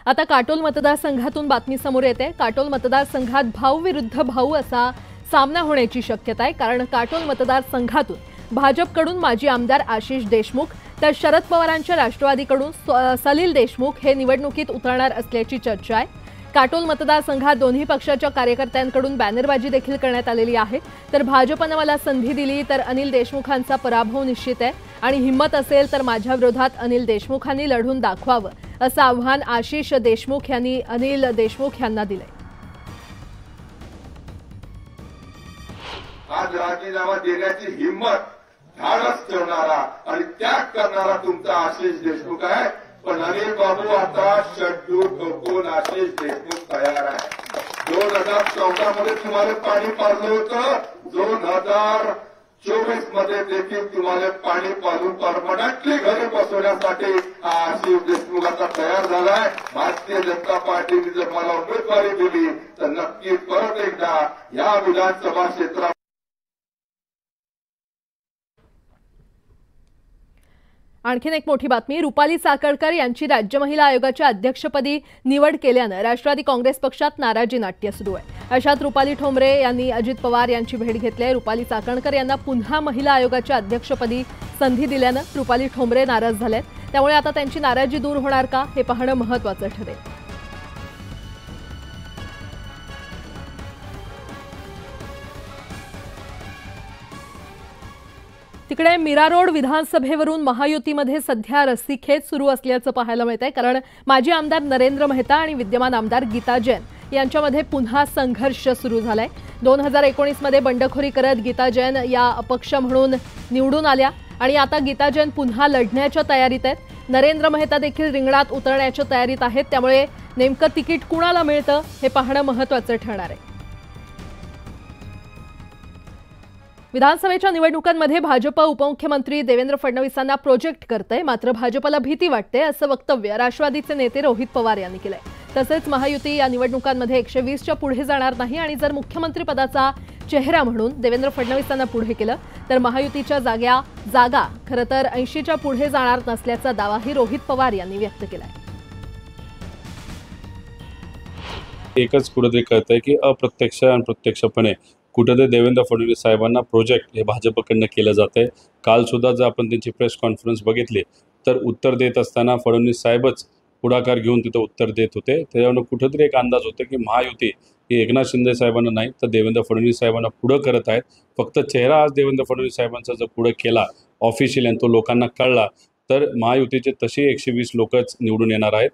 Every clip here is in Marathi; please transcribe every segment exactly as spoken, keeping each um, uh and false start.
आता काटोल मतदारसंघातून बातमी समोर येते। काटोल मतदारसंघात भाऊ विरुद्ध भाऊ असा सामना होण्याची शक्यता आहे, कारण काटोल मतदारसंघातून भाजपकडून माजी आमदार आशिष देशमुख तर शरद पवारांच्या राष्ट्रवादीकडून सलील देशमुख हे निवडणुकीत उतरणार असल्याची चर्चा आहे। काटोल मतदारसंघात दोन्ही पक्षाच्या कार्यकर्त्यांकडून बॅनरबाजी देखील करण्यात आलेली आहे। तर भाजपने मला संधी दिली तर अनिल देशमुखांचा पराभव निश्चित आहे आणि हिम्मत असेल तर माझ्या विरोधात अनिल देशमुखांनी लढून दाखवावं असं आव्हान आशिष देशमुख यांनी अनिल देशमुख यांना दिले। आज राजीनामा देण्याची हिम्मत धाडस ठेवणारा आणि त्याग करणारा तुमचा आशिष देशमुख आहे, पण अनिल बाबू आता शड्डू ठोकून आशिष देशमुख तयार आहे। दोन हजार चौदा मध्ये तुम्हाला पाणी पाजलं होतं, दोन हजार चोवीस मध्ये देखील तुम्हाला पाणी पाजून परमनंटली घरी बसवण्यासाठी आशिष देशमुख आता तयार झालाय। भारतीय जनता पार्टीने जर मला उमेदवारी दिली तर नक्की परत एकदा या विधानसभा क्षेत्रात आणखीन एक मोठी बातमी। रुपाली चाकणकर यांची राज्य महिला आयोगाच्या अध्यक्षपदी निवड केल्याने राष्ट्रवादी काँग्रेस पक्षात नाराजी नाट्य सुरू आहे। अशात रुपाली ठोंबरे यांनी अजित पवार यांची भेट घेतली आहे। रुपाली चाकणकर यांना पुन्हा महिला आयोगाच्या अध्यक्षपदी संधी दिल्याने रुपाली ठोंबरे नाराज झालेत, त्यामुळे आता त्यांची नाराजी दूर होणार का हे पाहणं महत्त्वाचं ठरेल। तिकडे मीरा रोड विधानसभेवरून महायुतीमध्ये सध्या रस्सीखेच सुरू असल्याचं पाहायला मिळतंय, कारण माजी आमदार नरेंद्र मेहता आणि विद्यमान आमदार गीता जैन यांच्यामध्ये पुन्हा संघर्ष सुरू झालाय। दोन हजार एकोणीस मध्ये बंडखोरी करत गीता जैन या अपक्ष म्हणून निवडून आल्या आणि आता गीता जैन पुन्हा लढण्याच्या तयारीत आहेत। नरेंद्र मेहता देखील रिंगणात उतरण्याच्या तयारीत आहेत, त्यामुळे नेमकं तिकीट कुणाला मिळतं हे पाहणं महत्त्वाचं ठरणार आहे। विधानसभेच्या निवडणुकांमध्ये भाजप उपमुख्यमंत्री देवेंद्र फडणवीसांना प्रोजेक्ट करते, मात्र भाजपला भीती वाटते असं वक्तव्य राष्ट्रवादीचे नेते रोहित पवार यांनी केलंय। तसेच महायुती या निवडणुकांमध्ये एकशे वीसच्या पुढे जाणार नाही आणि जर मुख्यमंत्री पदाचा चेहरा म्हणून देवेंद्र फडणवीसांना पुढे केलं तर महायुतीच्या जागा जागा खरं तर ऐंशीच्या पुढे जाणार नसल्याचा दावाही रोहित पवार यांनी व्यक्त केलाय। एकच कुठेतरी कळतंय की अप्रत्यक्ष आणि प्रत्यक्षपणे कुठेतरी देवेंद्र फडणवीस साहेबांना प्रोजेक्ट हे भाजपकडनं केलं जाते। काल सुद्धा जर आपण त्यांची प्रेस कॉन्फरन्स बघितली तर उत्तर देत असताना फडणवीस साहेबच पुढाकार घेऊन तिथं उत्तर देत होते। त्याच्यावरून कुठेतरी एक अंदाज होतो की महायुती ही एकनाथ शिंदे साहेबांना नाही तर देवेंद्र फडणवीस साहेबांना पुढं करत आहेत। फक्त चेहरा आज देवेंद्र फडणवीस साहेबांचा जर पुढं केला ऑफिशियल आणि तो लोकांना कळला तर महायुतीचे तशी एकशे वीस लोकच निवडून येणार आहेत।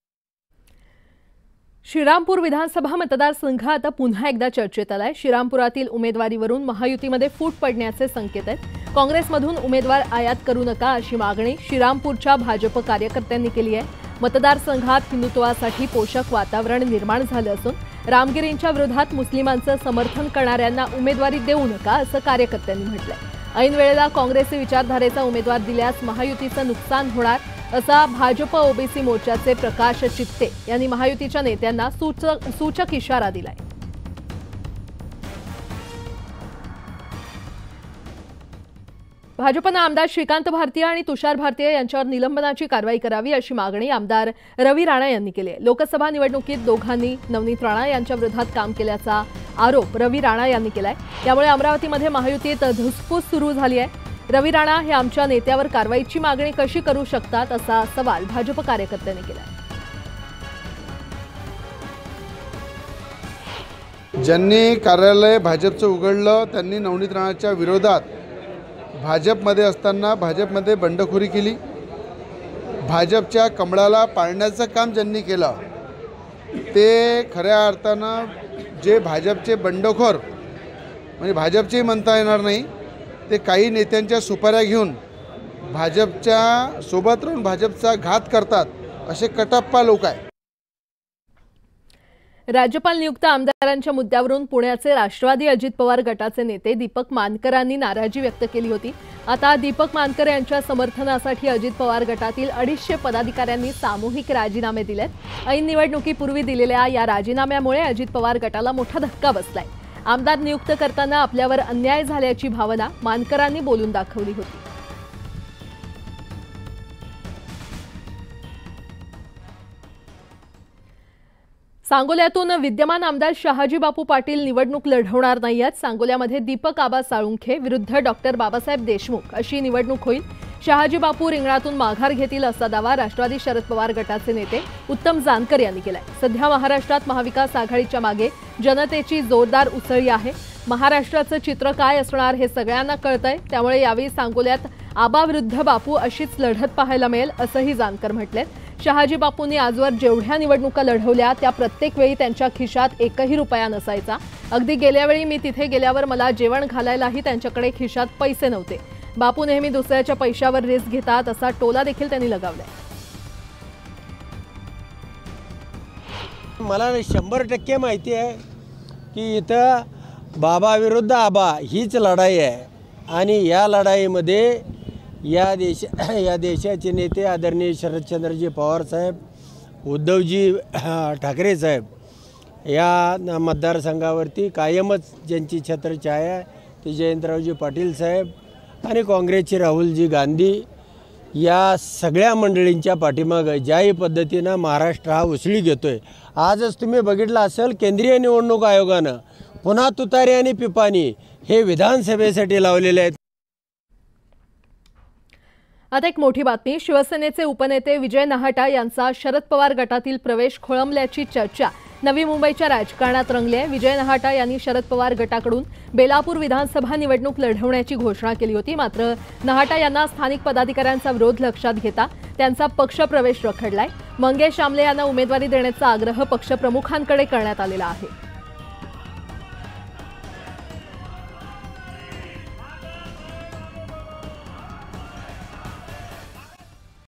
श्रीरामपूर विधानसभा मतदारसंघ आता पुन्हा एकदा चर्चेत आलाय। श्रीरामपुरातील उमेदवारीवरून महायुतीमध्ये फूट पडण्याचे संकेत आहेत। काँग्रेसमधून उमेदवार आयात करू नका अशी मागणी श्रीरामपूरच्या भाजप कार्यकर्त्यांनी केली आहे। मतदारसंघात हिंदुत्वासाठी पोषक वातावरण निर्माण झालं असून रामगिरींच्या विरोधात मुस्लिमांचं समर्थन करणाऱ्यांना उमेदवारी देऊ नका असं कार्यकर्त्यांनी म्हटलंय। ऐन वेळेला काँग्रेसी विचारधारेचा उमेदवार दिल्यास महायुतीचं नुकसान होणार असा भाजप ओबीसी मोर्चाचे प्रकाश चित्ते यांनी महायुतीच्या नेत्यांना सूचक सूचक इशारा दिलाय। भाजपनं आमदार श्रीकांत भारतीय आणि तुषार भारतीय यांच्यावर निलंबनाची कारवाई करावी अशी मागणी आमदार रवी राणा यांनी केली आहे। लोकसभा निवडणुकीत दोघांनी नवनीत राणा यांच्या विरोधात काम केल्याचा आरोप रवी राणा यांनी केलाय। त्यामुळे अमरावतीमध्ये महायुतीत धुसफूस सुरू झाली आहे। रवी राणा हे आमच्या नेत्यावर कारवाईची मागणी कशी करू शकतात असा सवाल भाजप कार्यकर्त्यांनी केला। ज्यांनी कार्यालय भाजपचं उघडलं त्यांनी नवनीत राणाच्या विरोधात भाजपमध्ये असताना भाजपमध्ये बंडखोरी केली। भाजपच्या कमळाला पाळण्याचं काम ज्यांनी केलं ते खऱ्या अर्थानं जे भाजपचे बंडखोर म्हणजे भाजपचेही म्हणता येणार नाही, ते काही नेत्यांच्या सुपाऱ्या घेऊन भाजपच्या सोबत राहून भाजपचा घात करतात असे कटप्पा लोक आहेत। राज्यपाल नियुक्त आमदारांच्या मुद्द्यावरून पुण्याचे राष्ट्रवादी अजित पवार गटाचे नेते दीपक मानकरांनी नाराजी व्यक्त केली होती। आता दीपक मानकर यांच्या समर्थनासाठी अजित पवार गटातील अडीचशे पदाधिकाऱ्यांनी सामूहिक राजीनामे दिलेत। ऐन निवडणुकीपूर्वी दिलेल्या या राजीनाम्यामुळे अजित पवार गटाला मोठा धक्का बसलाय। आमदार नियुक्त करताना आपल्यावर अन्याय झाल्याची भावना मानकरांनी बोलून दाखवली होती। सांगोल्यातून विद्यमान आमदार शहाजी बापू पाटील निवडणूक लढवणार नाहीत। सांगोल्यामध्ये दीपक आबा साळुंखे विरुद्ध डॉक्टर बाबासाहेब देशमुख अशी निवडणूक होईल। शहाजी बापू रिंगणातून माघार घेतील असा दावा राष्ट्रवादी शरद पवार गटाचे नेते उत्तम जानकर यांनी केलाय। सध्या महाराष्ट्रात महाविकास आघाडीच्या मागे जनतेची जोरदार उसळी आहे। महाराष्ट्राचं चित्र काय असणार हे सगळ्यांना कळतंय, त्यामुळे यावेळी सांगोल्यात आबा विरुद्ध बापू अशीच लढत पाहायला मिळेल असंही जानकर म्हटले। शहाजी बापूंनी आजवर जेवढ्या निवडणुका लढवल्या त्या प्रत्येक वेळी त्यांच्या खिशात एकही रुपया नसायचा। अगदी गेल्या वेळी मी तिथे गेल्यावर मला जेवण घालायलाही त्यांच्याकडे खिशात पैसे नव्हते। बापू नेहमी दुसऱ्याच्या पैशावर रिस्क घेतात असा टोला देखील त्यांनी लगावलाय। मला शंभर टक्के माहिती आहे की इथं बाबा विरुद्ध आबा हीच लढाई आहे आणि या लढाईमध्ये या देश या देशाचे नेते आदरणीय शरदचंद्रजी पवार साहेब, उद्धवजी ठाकरे साहेब या मतदारसंघावरती कायमच ज्यांची छत्रछाया आहे ते जयंतरावजी पाटील साहेब आणि काँग्रेसचे राहुलजी गांधी या सगळ्या मंडळींच्या पाठीमागं ज्याही पद्धतीनं महाराष्ट्र हा उसळी घेतोय। आजच तुम्ही बघितलं असेल केंद्रीय निवडणूक आयोगानं पुन्हा तुतारी आणि पिपाणी हे विधानसभेसाठी लावलेले आहेत। आता एक मोठी बातमी, शिवसेनेचे उपनेते विजय नाहटा यांचा शरद पवार गटातील प्रवेश खोळंबल्याची चर्चा नवी मुंबईच्या राजकारणात रंगली आहे। विजय नाहटा यांनी शरद पवार गटाकडून बेलापूर विधानसभा निवडणूक लढवण्याची घोषणा केली होती, मात्र नाहटा यांना स्थानिक पदाधिकाऱ्यांचा विरोध लक्षात घेता त्यांचा पक्ष प्रवेश रखडलाय। मंगेश आमले यांना उमेदवारी देण्याचा आग्रह पक्षप्रमुखांकडे करण्यात आलेला आहे।